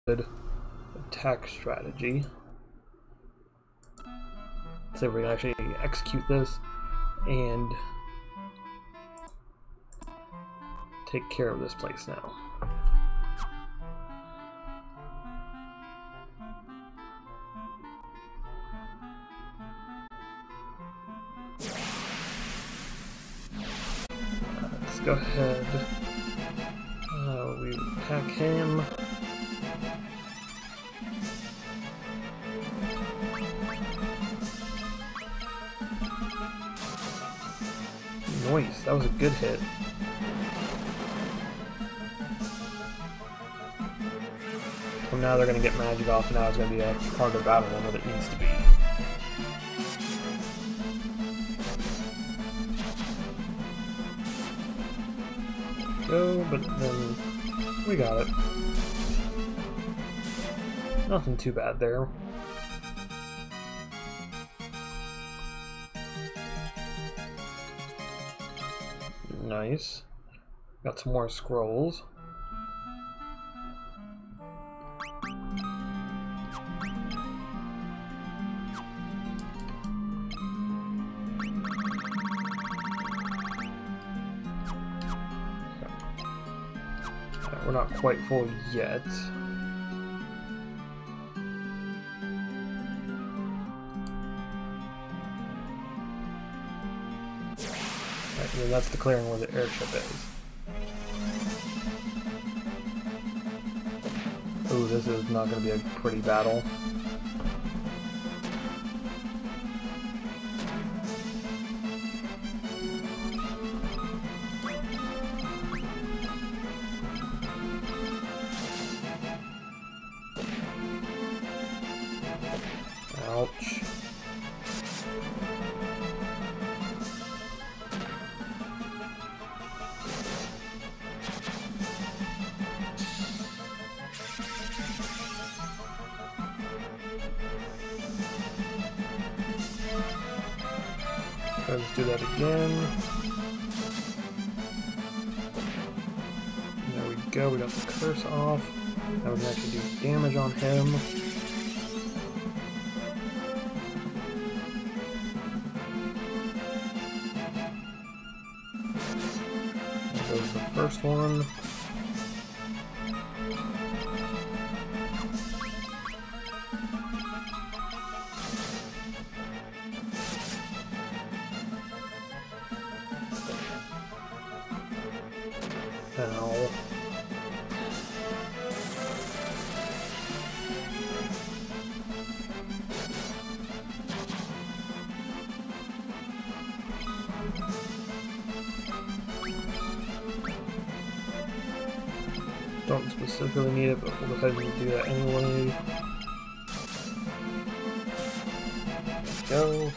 good attack strategy. Let's see if we can actually execute this and take care of this place now. Let's go ahead. We attack him. Nice, that was a good hit. So now they're going to get magic off, and now it's going to be a harder battle than what it needs to be. Go, but then we got it. Nothing too bad there. Nice. Got some more scrolls. We're not quite full yet. And that's declaring where the airship is. Ooh, this is not going to be a pretty battle. Ouch. Let's do that again. There we go, we got the curse off. Now we can actually do damage on him. There goes the first one. Ow. Don't specifically need it, but we'll go ahead and do that anyway. Let's go.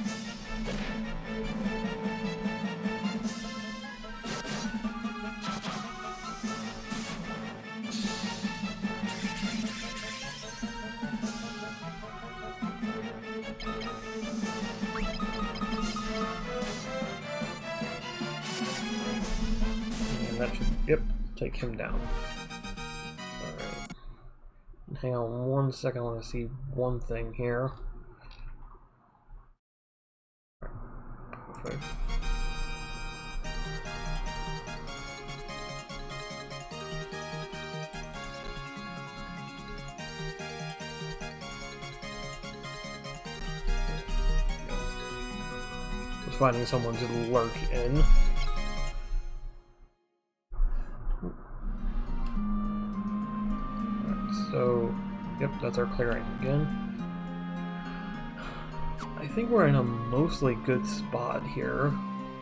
That should, yep, take him down. Alright. Hang on one second, I want to see one thing here. Perfect. Just finding someone to lurk in. So, yep, that's our clearing again. I think we're in a mostly good spot here.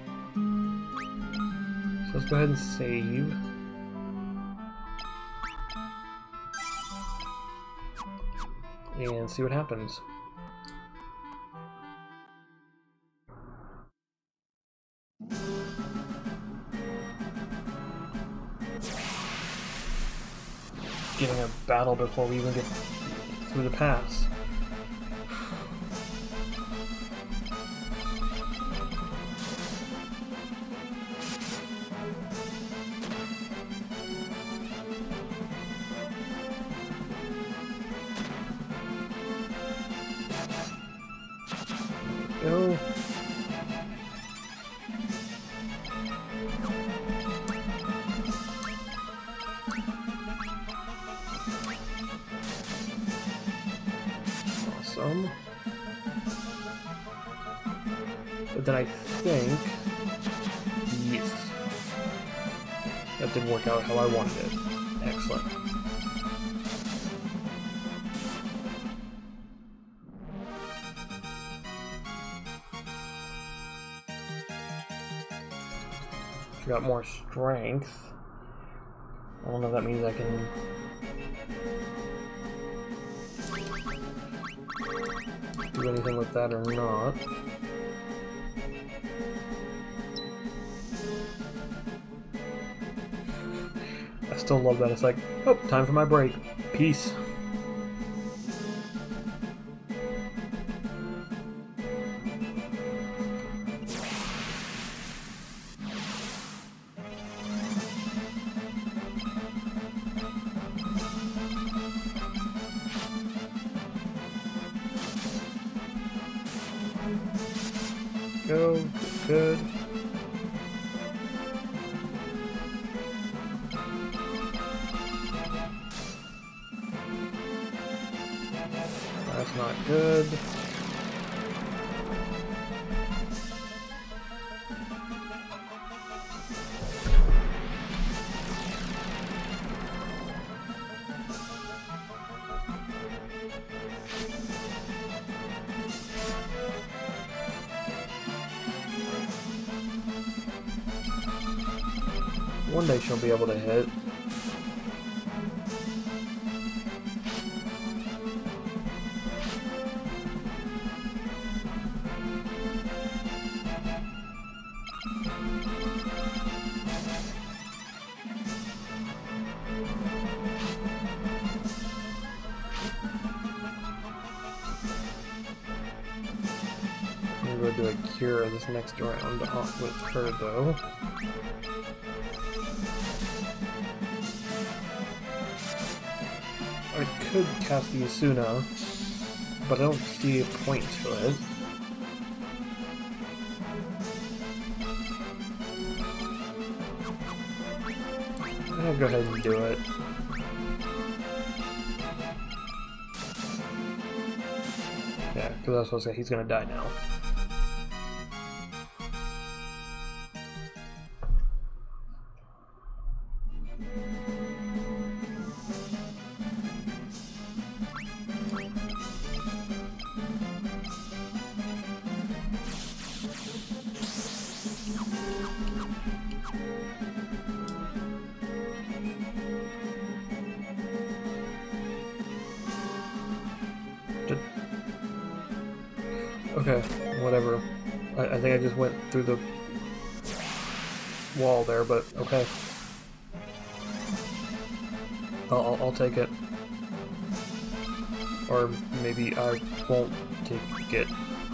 So let's go ahead and save. And see what happens. Getting a battle before we even get through the pass. awesome. But then I think... Yes. That didn't work out how I wanted it. Excellent. Got more strength. I don't know if that means I can... do anything with that or not. I still love that. It's like, oh, time for my break. Peace. Go, good. That's not good. One day she'll be able to hit. I'm going to do a cure this next round off with her though. I could cast the Asuna, but I don't see a point to it. I'll go ahead and do it. Yeah, because I was supposed to say he's gonna die now. Okay, whatever. I think I just went through the wall there, but okay. I'll take it. Or maybe I won't take it.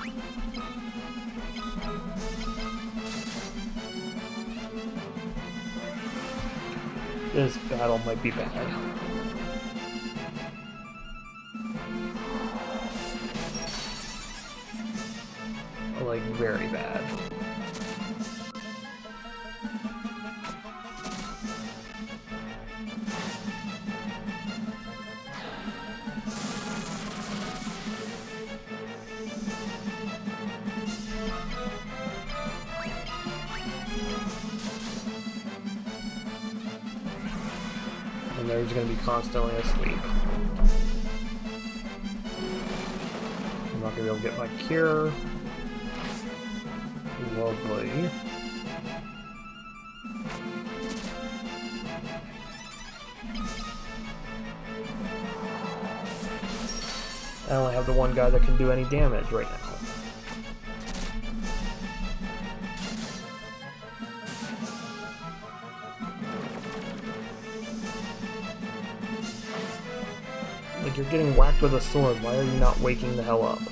This battle might be bad. Like, very bad. And they're just gonna be constantly asleep. I'm not gonna be able to get my cure. Lovely. I only have the one guy that can do any damage right now. Like, you're getting whacked with a sword, why are you not waking the hell up?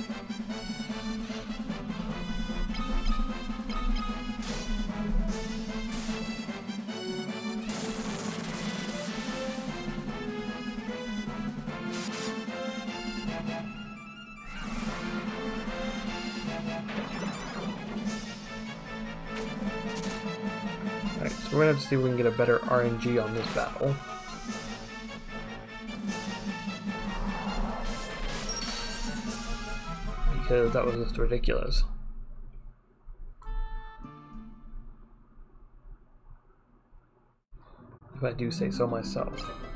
Alright, so we're gonna have to see if we can get a better RNG on this battle. because that was just ridiculous. If I do say so myself.